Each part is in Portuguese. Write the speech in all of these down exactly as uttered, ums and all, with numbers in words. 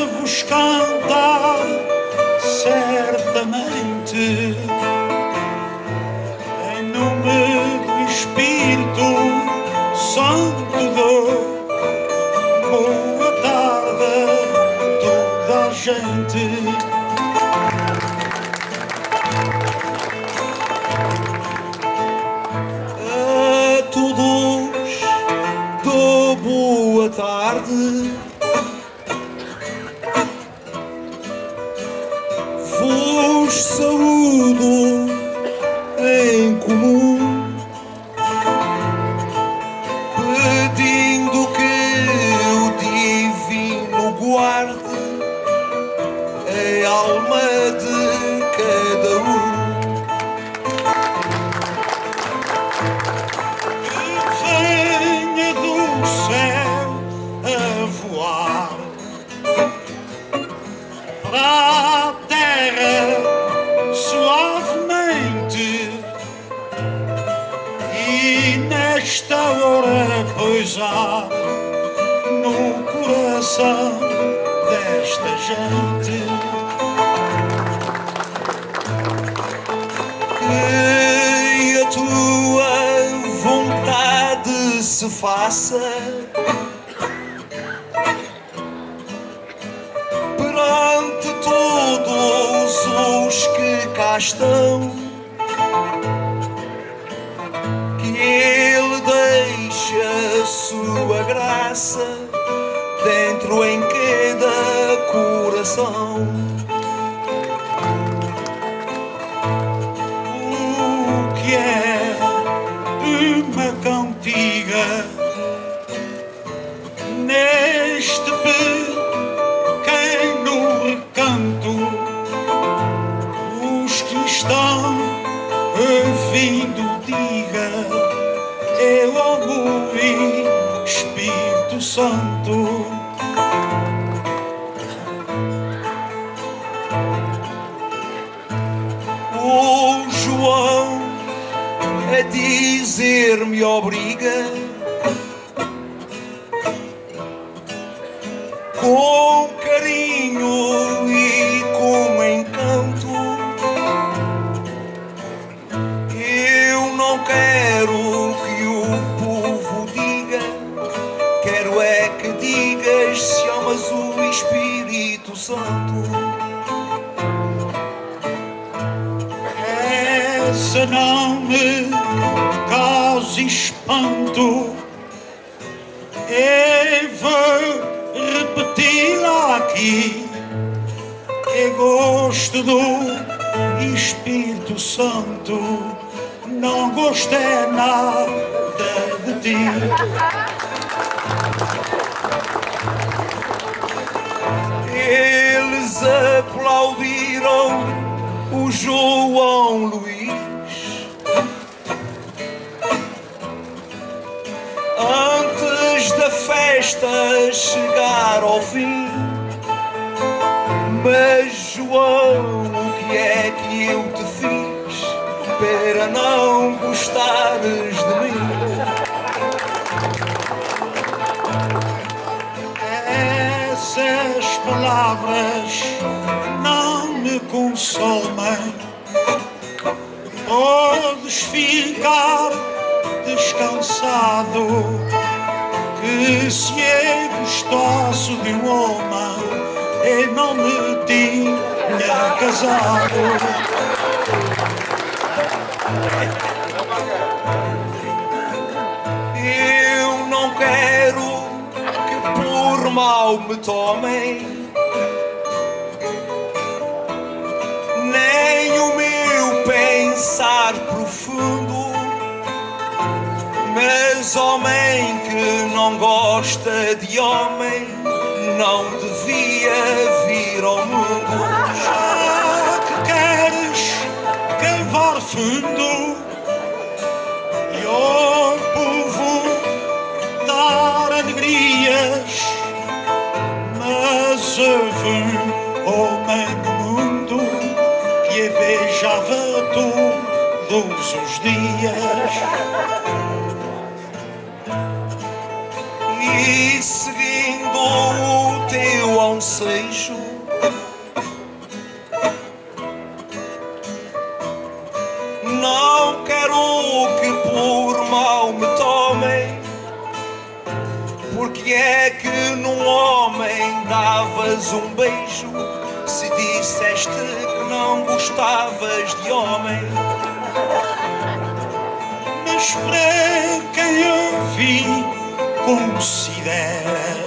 vos cantar certamente em nome do Espírito Santo. Dou boa tarde a toda a gente. A todos dou boa tarde. Vos saúdo em comum, pedindo que o divino guarde a alma de cada um. Que venha do céu a voar para a terra suavemente, e nesta hora pousar no coração desta gente. Que a tua vontade se faça perante todos os que cá estão, que Ele deixe a sua graça dentro em cada coração. O que é uma cantiga neste pequeno recanto? Os que estão ouvindo, diga: eu ouvi Espírito Santo. O João a dizer-me obriga, com carinho e com encanto. Eu não quero que o povo diga, quero é que digas se amas o Espírito Santo. Essa não me cause espanto, eu vou repeti-la aqui. Eu gosto do Espírito Santo, não gosto é nada de ti. Eles aplaudiram o João Luís antes da festa chegar ao fim. Mas João, o que é que eu te fiz para não gostares de mim? Essas palavras não me consolem. Podes ficar descansado, que se eu gostasse de um homem, eu não me tinha casado. Eu não quero que por mal me tomem, nem o meu pensar profundo. Mas homem que não gosta de homem não devia vir ao mundo. Já que queres cavar fundo e ao povo dar alegrias, mas houve um homem no mundo que a beijava todos os dias. e seguindo o teu ansejo, não quero que por mal me tomem. Porque é que num homem davas um beijo se disseste que não gostavas de homem? Mas para quem eu vi considera,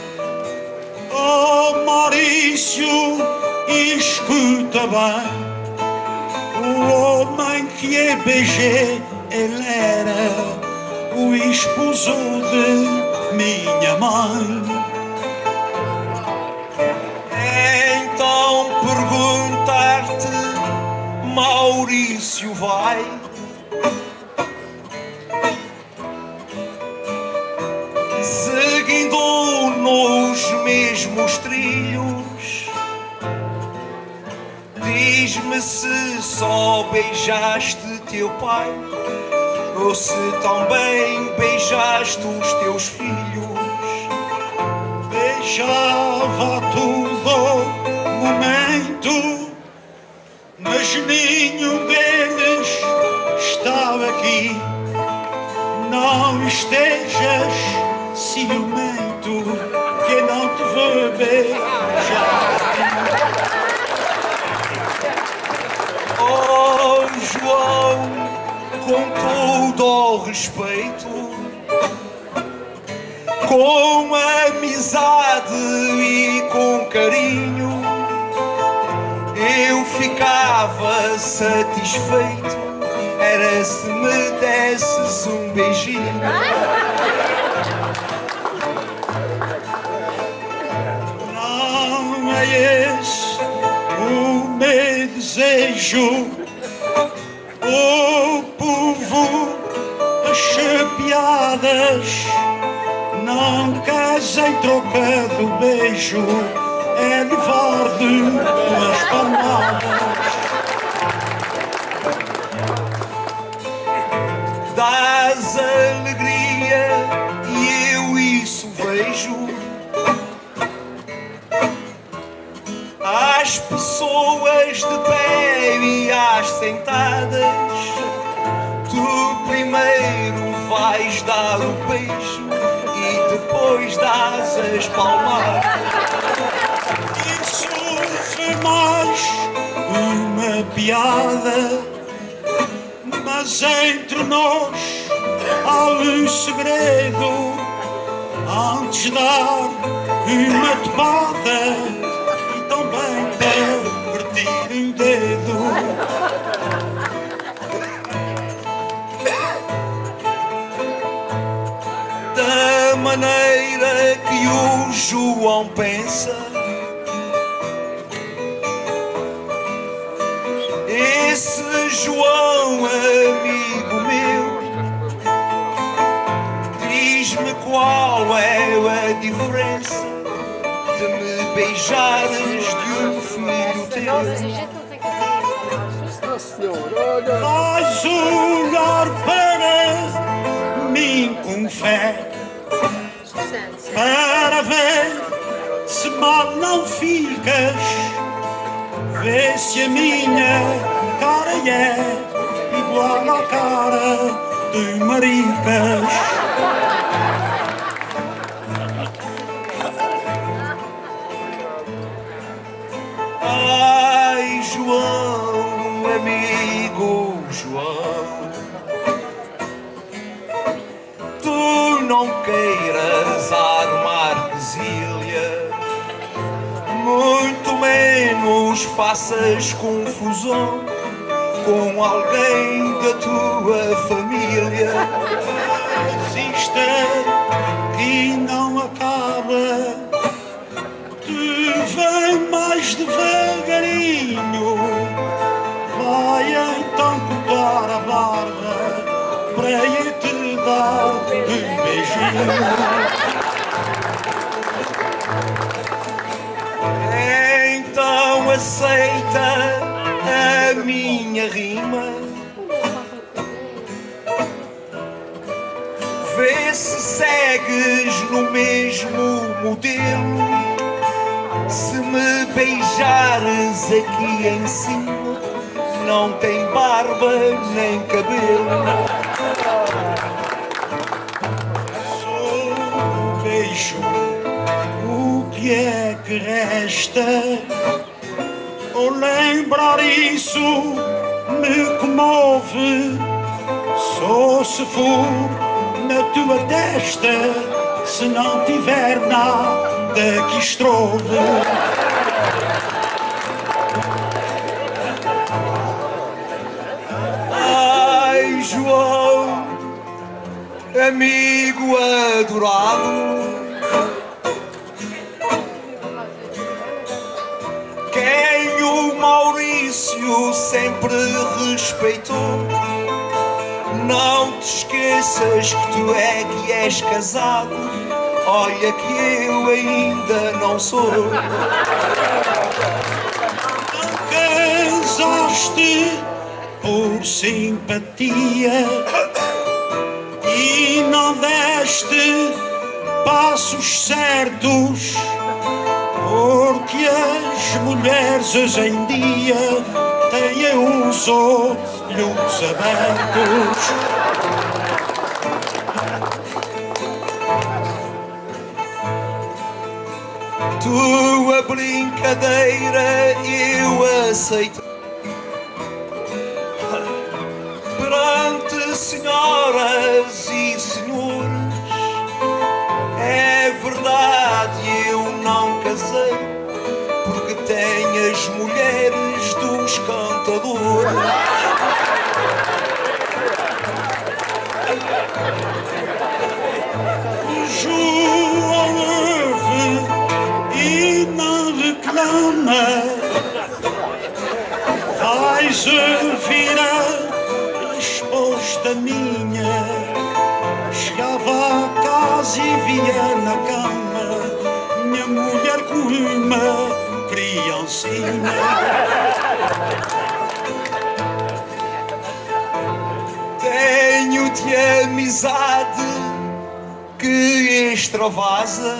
oh Maurício, escuta bem, o homem que é B G, ele era o esposo de minha mãe. Então perguntar-te, Maurício vai? Seguindo nos mesmos trilhos, diz-me se só beijaste teu pai ou se também beijaste os teus filhos. Beijava a todo momento, mas nenhum deles estava aqui. Não estejas ciumento, que eu não te vou beijar. Oh João, com todo o respeito, com amizade e com carinho, eu ficava satisfeito, era se me desses um beijinho. Não é esse o meu desejo, o povo acha piadas. Não queres em troca do beijo, é levar-lhe umas palmadas. Dás alegria e eu isso vejo às pessoas de pé e às sentadas. Tu primeiro vais dar o beijo e depois dás as palmadas. Isso foi mais uma piada, mas entre nós há um segredo. Antes de dar uma topada e também partir um dedo, Da maneira que o João pensa, esse João, amigo meu, diz-me qual é a diferença de me beijares de um filho teu. vais olhar para mim com fé, para ver se mal não ficas. Vê se a minha cara é igual à cara de maricas. Ai, João, amigo João, tu não queiras armar quesilha, muito menos faças confusão com alguém da tua família. Existe que não acaba, tu vem mais devagarinho, vai então cortar a barba para eu te dar um beijinho. Então aceita a minha rima, vê vê se segues no mesmo modelo. Se me beijares aqui em cima, não tem barba nem cabelo. Só um beijo, o que é que resta? Ao lembrar isso me comove. Só se for na tua testa, se não tiver nada que estrove. Ai, João, amigo adorado, quem o Maurício sempre respeitou. Não te esqueças que tu é que és casado. Olha que eu ainda não sou. Casaste por simpatia e não deste passos certos, porque as mulheres hoje em dia têm os olhos abertos. Tua brincadeira eu aceito. Perante senhoras e senhores, é verdade, eu não casei, porque tenho as mulheres dos cantadores. João ouve e não reclama, vais ouvir a resposta minha. Chegava a casa e via na cama minha mulher com uma criancinha. Tenho-te amizade que extravasa,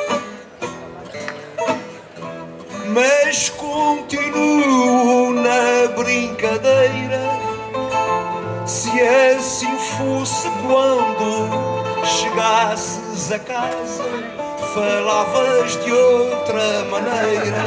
mas continuo na brincadeira. Se assim fosse quando chegasses a casa, falavas de outra maneira.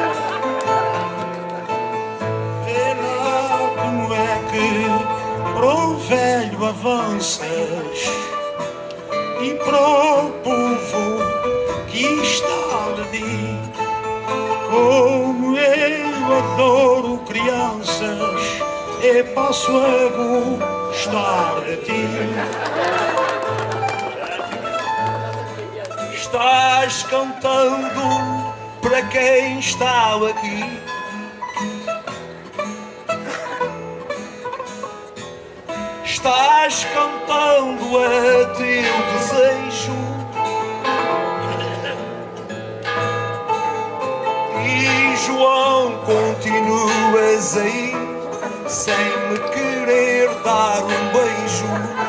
Vê lá como é que para o velho avanças e para o povo que está ali. Como eu adoro crianças, e passo a gostar de ti. Estás cantando para quem está aqui. Estás cantando a teu desejo. E João, continuas aí sem me querer dar um beijo.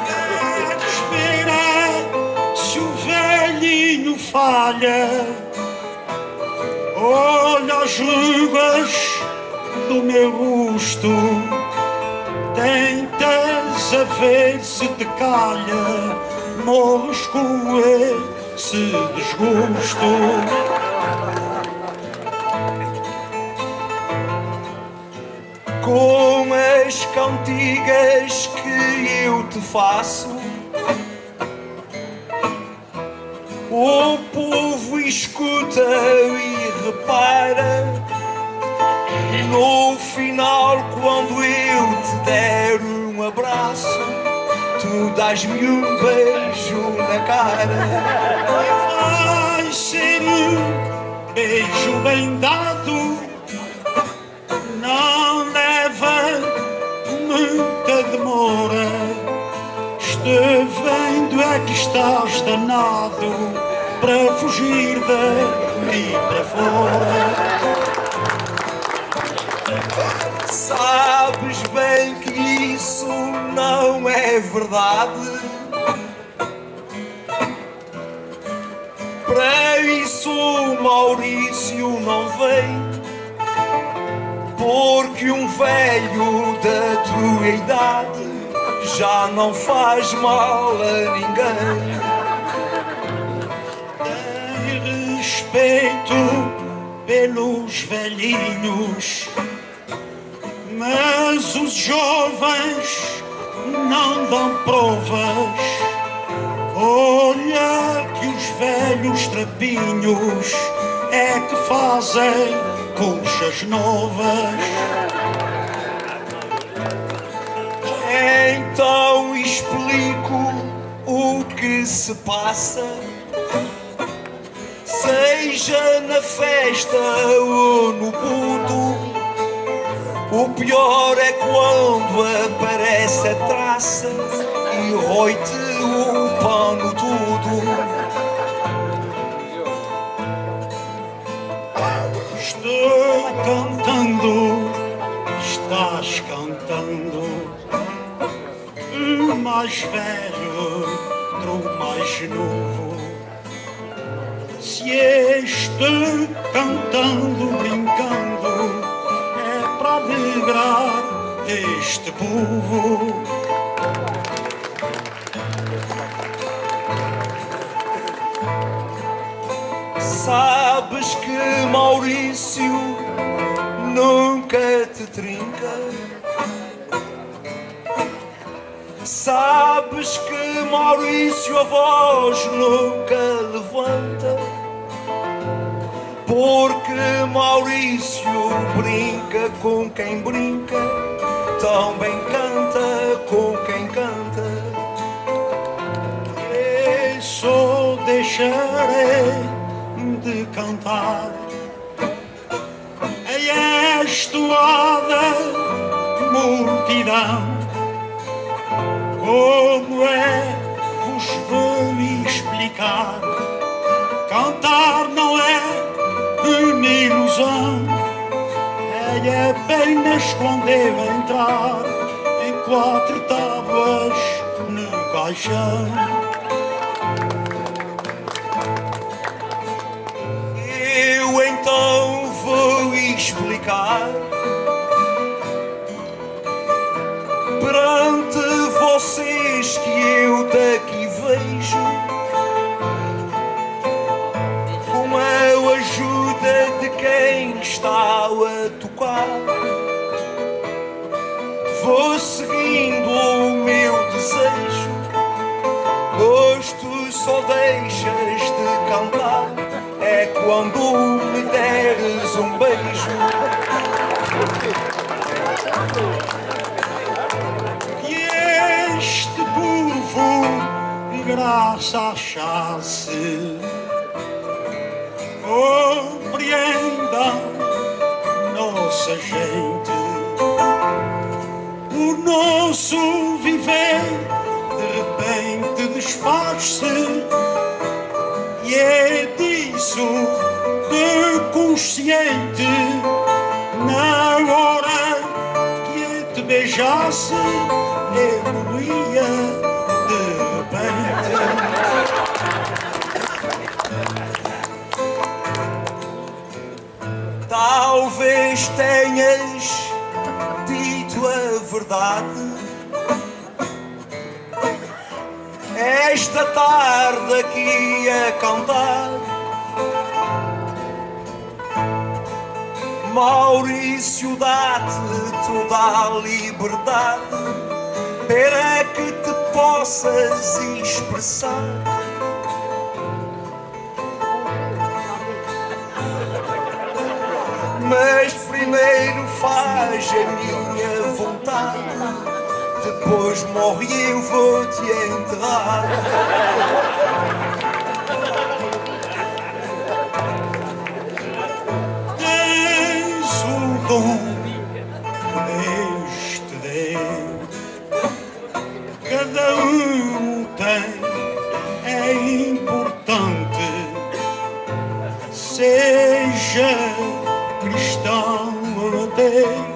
Espera, se o velhinho falha, olha as rugas do meu rosto, tentas a ver se te calha, morres com esse desgosto. Com as cantigas que eu te faço, o povo escuta e repara. No final, quando eu te der um abraço, tu dás-me um beijo na cara. Vai ser um beijo bem dado, não leva muita demora. Estou vendo é que estás danado para fugir daqui para fora. Sabes bem que isso não é verdade. jovem, porque um velho da tua idade já não faz mal a ninguém. Tem respeito pelos velhinhos, mas os jovens não dão provas. Olha que os velhos trapinhos é que fazem colchas novas. Então explico o que se passa, seja na festa ou no puto. O pior é quando aparece a traça e rói-te o pano tudo. Estou cantando, estás cantando. O mais velho, o mais novo. Se este cantando, brincando, é para alegrar este povo. Sabes que Maurício nunca te trinca. Sabes que Maurício a voz nunca levanta, porque Maurício brinca com quem brinca, também canta com quem canta. E só deixarei de cantar a estuada multidão. Como é, vos vou explicar, cantar não é uma ilusão, é apenas quando eu entrar em quatro tábuas no caixão. Eu então vou explicar perante vocês que eu daqui vejo, com a ajuda de quem está a tocar, vou seguindo o meu desejo. Pois tu só deixas de cantar é quando me deres um beijo. Que este povo, graças à chance, compreenda nossa gente. O nosso viver de repente desfaz-se, e é disso de consciente. Na hora que eu te beijasse, eu morria de repente. Talvez tenhas dito a verdade esta tarde aqui a cantar. Maurício dá-te toda a liberdade para que te possas expressar. Mas primeiro faz a minha vontade, depois morre e eu vou te enterrar. Tens o dom que Deus te deu, cada um tem, é importante. Seja cristão ateu,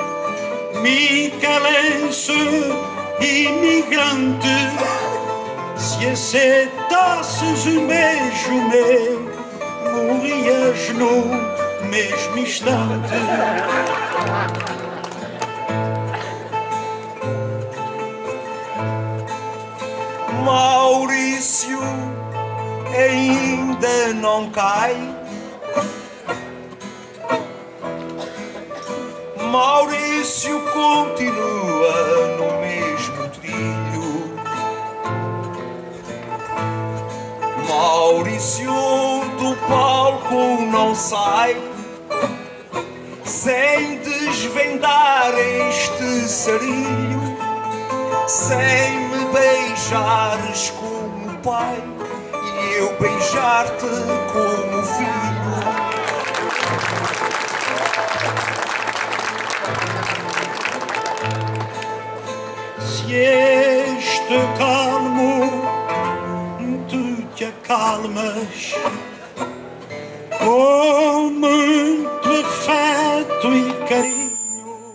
micalense, imigrante, se aceitasses o beijo meu, morrias no mesmo instante. Maurício ainda não cai. Maurício continua no mesmo trilho. Maurício do palco não sai sem desvendar este sarilho, sem me beijares como pai e eu beijar-te como filho. Se este calmo tu te acalmas com muito afeto e carinho,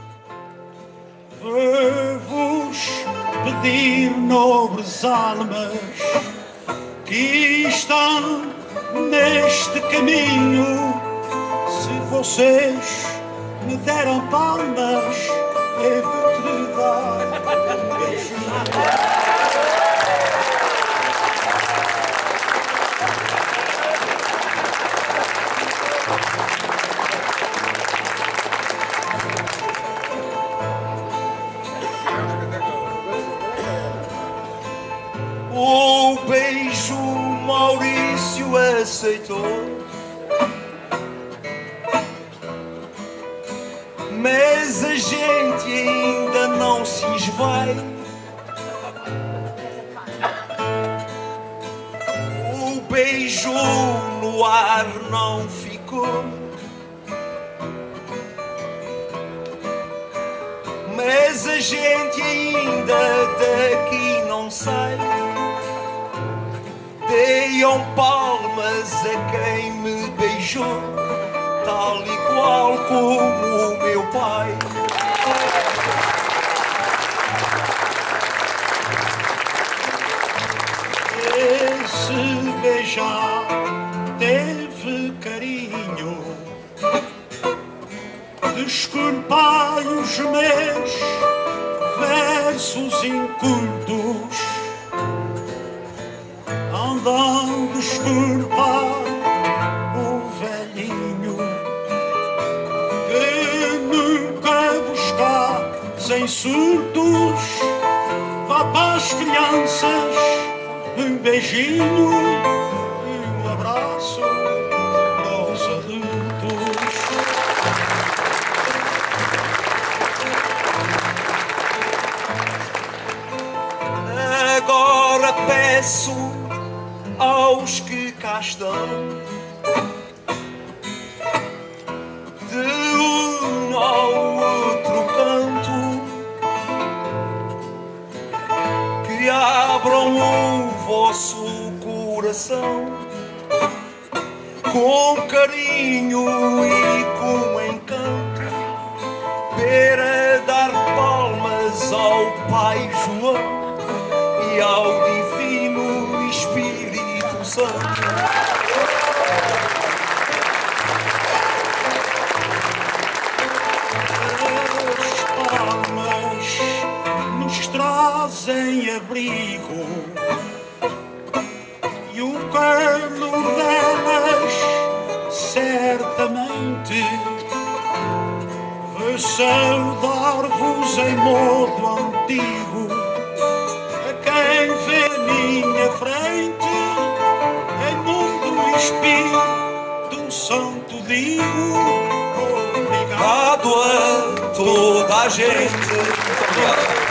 vou-vos pedir, nobres almas, que estão neste caminho, se vocês me deram palmas, devo-te dar um beijinho. O beijo Maurício aceitou, mas a gente ainda não se esvai. O beijo no ar não ficou, mas a gente ainda daqui não sai. Deiam palmas a quem me beijou, tal e qual como o meu pai. Esse beijar teve carinho. Desculpai os meus versos incultos, andam desculpar o velhinho que nunca buscar sem surtos. Vá para as crianças um beijinho e um abraço aos adultos. Agora peço aos que cá estão, de um ao outro canto, que abram o vosso coração com carinho e com encanto, para dar palmas ao Pai João e ao Divino Espírito Santo. As palmas nos trazem abrigo e o calor delas certamente vai saudar-vos em modo antigo. A quem vê minha frente, em mundo e Espírito Santo digo obrigado a toda a gente. Muito obrigado.